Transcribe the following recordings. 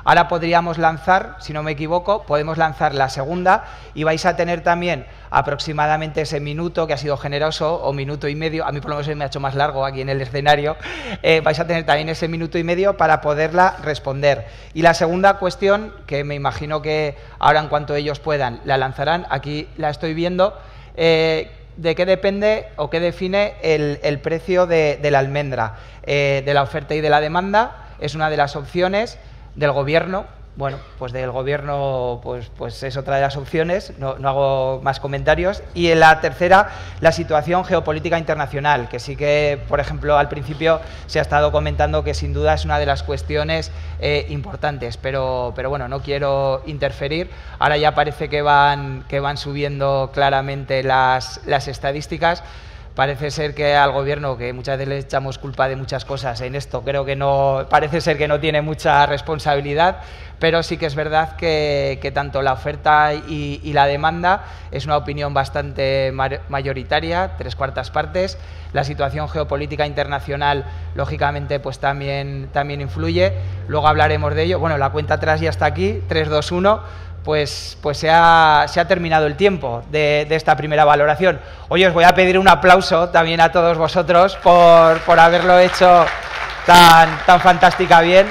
Ahora podríamos lanzar, si no me equivoco, podemos lanzar la segunda y vais a tener también aproximadamente ese minuto, que ha sido generoso, o minuto y medio, a mí por lo menos se me ha hecho más largo aquí en el escenario, vais a tener también ese minuto y medio para poderla responder. Y la segunda cuestión, que me imagino que ahora en cuanto ellos puedan la lanzarán, aquí la estoy viendo, ¿de qué depende o qué define el precio de la almendra? De la oferta y de la demanda, es una de las opciones del Gobierno. Bueno, pues del Gobierno pues es otra de las opciones, no hago más comentarios. Y en la tercera, la situación geopolítica internacional, que sí que, por ejemplo, al principio se ha estado comentando que sin duda es una de las cuestiones importantes, pero bueno, no quiero interferir. Ahora ya parece que van subiendo claramente las estadísticas. Parece ser que al Gobierno, que muchas veces le echamos culpa de muchas cosas en esto, creo que no, parece ser que no tiene mucha responsabilidad, pero sí que es verdad que tanto la oferta y la demanda es una opinión bastante mayoritaria, 3/4 partes. La situación geopolítica internacional, lógicamente, pues también influye. Luego hablaremos de ello. Bueno, la cuenta atrás ya está aquí, 3, 2, 1. Pues se ha terminado el tiempo de esta primera valoración. Hoy os voy a pedir un aplauso también a todos vosotros por haberlo hecho tan fantástica bien.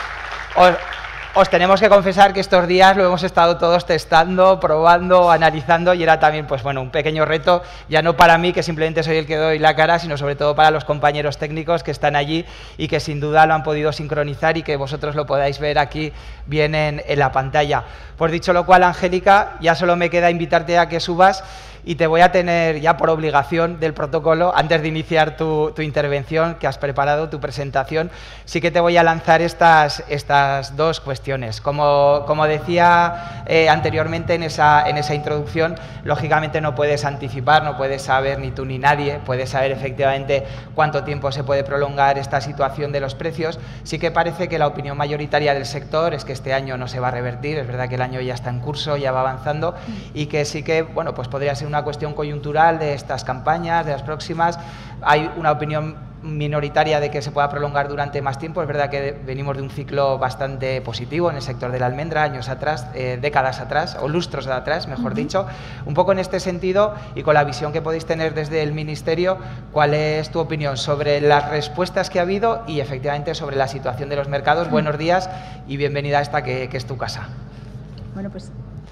Os tenemos que confesar que estos días lo hemos estado todos testando, probando, analizando, y era también, pues bueno, un pequeño reto, ya no para mí, que simplemente soy el que doy la cara, sino sobre todo para los compañeros técnicos que están allí y que sin duda lo han podido sincronizar y que vosotros lo podáis ver aquí bien en la pantalla. Pues dicho lo cual, Angélica, ya solo me queda invitarte a que subas y te voy a tener ya por obligación del protocolo, antes de iniciar tu intervención, que has preparado, tu presentación, sí que te voy a lanzar estas dos cuestiones. Como decía anteriormente en esa introducción, lógicamente no puedes anticipar, no puedes saber ni tú ni nadie, puedes saber efectivamente cuánto tiempo se puede prolongar esta situación de los precios. Sí que parece que la opinión mayoritaria del sector es que este año no se va a revertir, es verdad que el año ya está en curso, ya va avanzando, y que sí que, bueno, pues podría ser una cuestión coyuntural de estas campañas, de las próximas. Hay una opinión minoritaria de que se pueda prolongar durante más tiempo. Es verdad que venimos de un ciclo bastante positivo en el sector de la almendra, años atrás, décadas atrás, o lustros atrás, mejor dicho. Un poco en este sentido, y con la visión que podéis tener desde el Ministerio, ¿cuál es tu opinión sobre las respuestas que ha habido y efectivamente sobre la situación de los mercados? Buenos días y bienvenida a esta que es tu casa. Bueno, pues...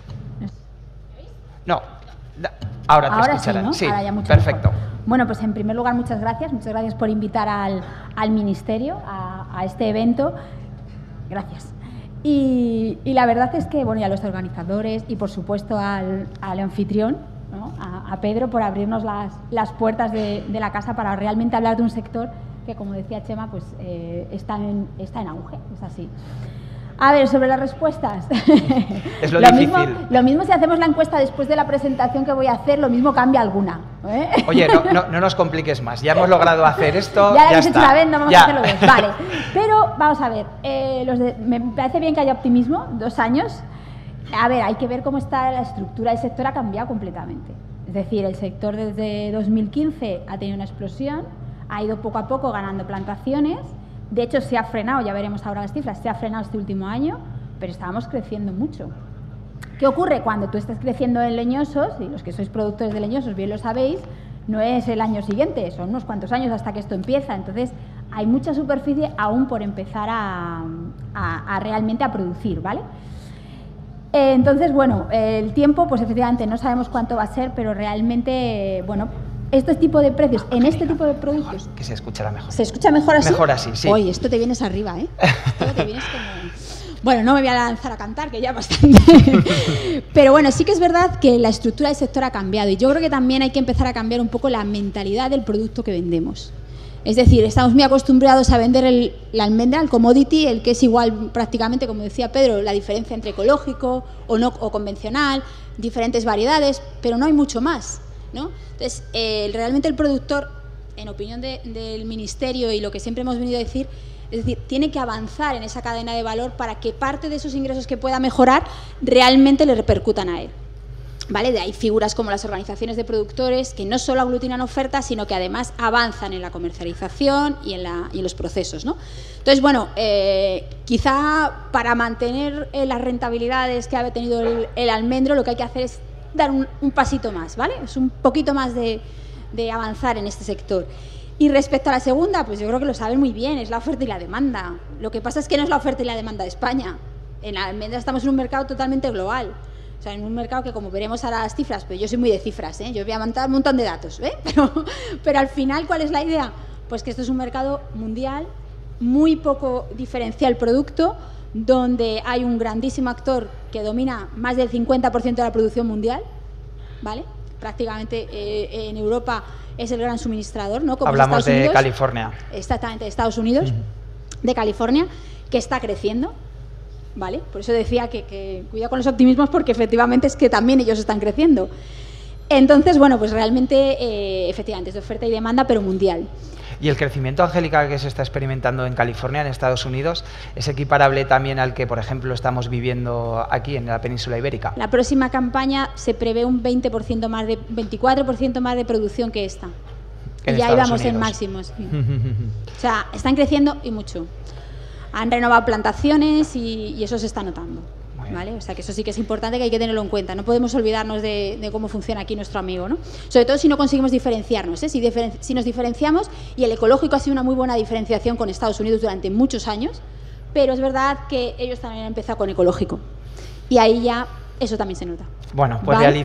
No, ahora te escucharán. Sí, ¿no? Ahora ya mucho perfecto. Mejor. Bueno, pues en primer lugar, muchas gracias por invitar al Ministerio a este evento. Gracias. Y la verdad es que, bueno, y a los organizadores y, por supuesto, al anfitrión, ¿no? a Pedro, por abrirnos las puertas de la casa para realmente hablar de un sector que, como decía Chema, pues está en auge, es así. A ver, sobre las respuestas. Es lo difícil. Lo mismo si hacemos la encuesta después de la presentación que voy a hacer, lo mismo cambia alguna. Oye, no nos compliques más. Ya hemos logrado hacer esto. Ya hemos hecho una vez, no vamos a hacerlo dos. Vale. Pero vamos a ver. Me parece bien que haya optimismo, 2 años. A ver, hay que ver cómo está la estructura del sector, ha cambiado completamente. Es decir, el sector desde 2015 ha tenido una explosión, ha ido poco a poco ganando plantaciones. De hecho, se ha frenado, ya veremos ahora las cifras, se ha frenado este último año, pero estábamos creciendo mucho. ¿Qué ocurre? Cuando tú estás creciendo en leñosos, y los que sois productores de leñosos bien lo sabéis, no es el año siguiente, son unos cuantos años hasta que esto empieza. Entonces, hay mucha superficie aún por empezar a realmente a producir, ¿vale? Entonces, bueno, el tiempo, pues efectivamente no sabemos cuánto va a ser, pero realmente, bueno, este tipo de precios, en este tipo de productos... Mejor, que se escuchará mejor. ¿Se escucha mejor así? Mejor así, sí. Oye, esto te vienes arriba, ¿eh? Esto te vienes como... Bueno, no me voy a lanzar a cantar, que ya bastante. Pero bueno, sí que es verdad que la estructura del sector ha cambiado y yo creo que también hay que empezar a cambiar un poco la mentalidad del producto que vendemos. Es decir, estamos muy acostumbrados a vender la almendra, el commodity, el que es igual prácticamente, como decía Pedro, la diferencia entre ecológico o convencional, diferentes variedades, pero no hay mucho más, ¿no? Entonces, realmente el productor, en opinión del Ministerio y lo que siempre hemos venido a decir, es decir, tiene que avanzar en esa cadena de valor para que parte de esos ingresos que pueda mejorar realmente le repercutan a él. ¿Vale? De ahí figuras como las organizaciones de productores que no solo aglutinan ofertas, sino que además avanzan en la comercialización y en los procesos, ¿no? Entonces, bueno, quizá para mantener las rentabilidades que ha tenido el almendro, lo que hay que hacer es dar un pasito más, ¿vale? Es un poquito más de avanzar en este sector. Y respecto a la segunda, pues yo creo que lo saben muy bien, es la oferta y la demanda. Lo que pasa es que no es la oferta y la demanda de España. En la almendra estamos en un mercado totalmente global. O sea, en un mercado que, como veremos ahora las cifras, pues yo soy muy de cifras, ¿eh? Yo voy a montar un montón de datos, ¿eh? Pero al final, ¿cuál es la idea? Pues que esto es un mercado mundial, muy poco diferencia el producto, donde hay un grandísimo actor que domina más del 50% de la producción mundial, ¿vale? Prácticamente en Europa es el gran suministrador, ¿no? Como hablamos Estados Unidos, de California. Exactamente, de Estados Unidos, de California, que está creciendo. ¿Vale? Por eso decía que cuidado con los optimismos, porque efectivamente es que también ellos están creciendo. Entonces, bueno, pues realmente, efectivamente, es de oferta y demanda, pero mundial. ¿Y el crecimiento, Angélica, que se está experimentando en California, en Estados Unidos, es equiparable también al que, por ejemplo, estamos viviendo aquí en la península ibérica? La próxima campaña se prevé un 20% más 24% más de producción que esta. Y ya íbamos en máximos. Sí. O sea, están creciendo y mucho. Han renovado plantaciones y eso se está notando, ¿vale? O sea, que eso sí que es importante, que hay que tenerlo en cuenta. No podemos olvidarnos de cómo funciona aquí nuestro amigo, ¿no? Sobre todo si no conseguimos diferenciarnos, ¿eh? Si nos diferenciamos, y el ecológico ha sido una muy buena diferenciación con Estados Unidos durante muchos años, pero es verdad que ellos también han empezado con ecológico. Y ahí ya eso también se nota. Bueno, pues ¿vale?